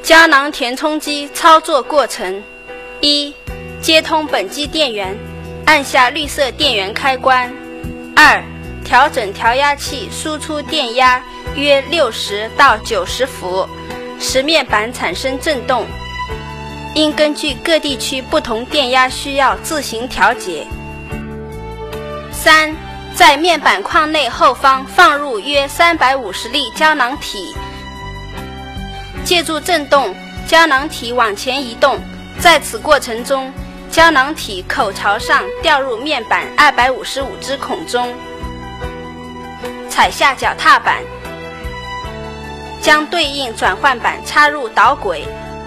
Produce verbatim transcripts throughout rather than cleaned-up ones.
胶囊填充机操作过程：一、接通本机电源，按下绿色电源开关。二、调整调压器输出电压约六十到九十伏，使面板产生振动，应根据各地区不同电压需要自行调节。三、在面板框内后方放入约三百五十粒胶囊体，借助振动，胶囊体往前移动，在此过程中，胶囊体口朝上掉入面板二百五十五只孔中。踩下脚踏板，将对应转换板插入导轨，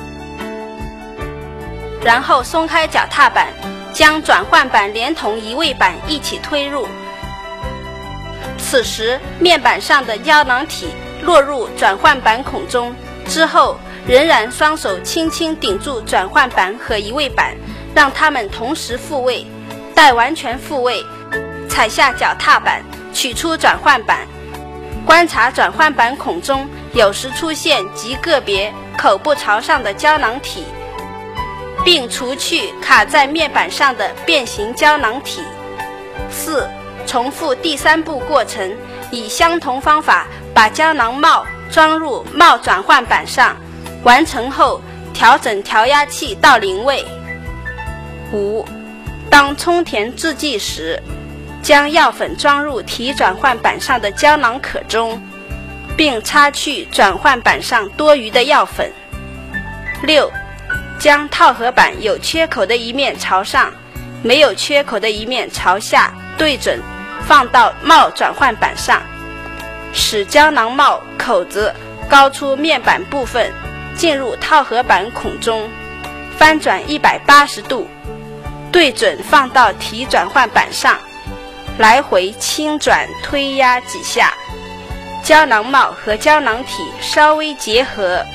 然后松开脚踏板，将转换板连同移位板一起推入。此时，面板上的胶囊体落入转换板孔中，之后仍然双手轻轻顶住转换板和移位板，让它们同时复位。待完全复位，踩下脚踏板，取出转换板，观察转换板孔中有时出现极个别口部朝上的胶囊体，并除去卡在面板上的变形胶囊体。四、重复第三步过程，以相同方法把胶囊帽装入帽转换板上，完成后调整调压器到零位。五、当充填制剂时，将药粉装入体转换板上的胶囊壳中，并擦去转换板上多余的药粉。六、将套合板有缺口的一面朝上，没有缺口的一面朝下对准，放到帽转换板上，使胶囊帽口子高出面板部分，进入套合板孔中，翻转一百八十度，对准放到体转换板上，来回轻转推压几下，胶囊帽和胶囊体稍微结合。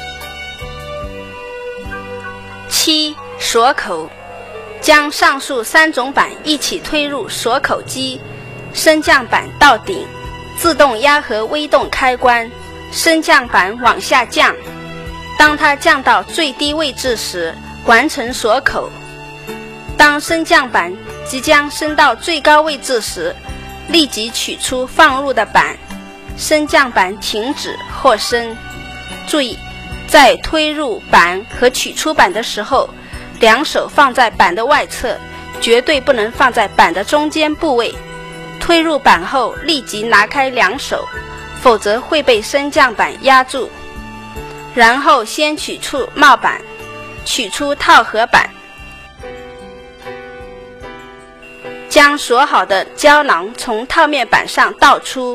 七、锁口，将上述三种板一起推入锁口机，升降板到顶，自动压合微动开关，升降板往下降，当它降到最低位置时，完成锁口。当升降板即将升到最高位置时，立即取出放入的板，升降板停止或升。注意，在推入板和取出板的时候，两手放在板的外侧，绝对不能放在板的中间部位。推入板后立即拿开两手，否则会被升降板压住。然后先取出帽板，取出套合板，将锁好的胶囊从套面板上倒出。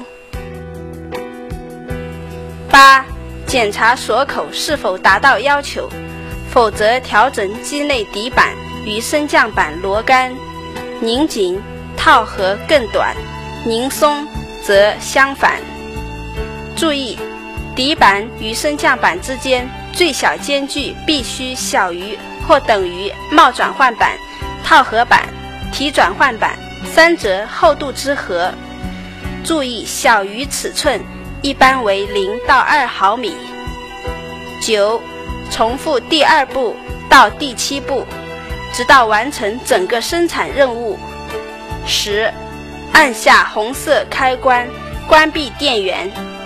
八、检查锁口是否达到要求，否则调整机内底板与升降板螺杆，拧紧套合更短，拧松则相反。注意，底板与升降板之间最小间距必须小于或等于帽转换板、套合板、体转换板三者厚度之和。注意，小于尺寸一般为零到二毫米。九、重复第二步到第七步，直到完成整个生产任务。十、按下红色开关，关闭电源。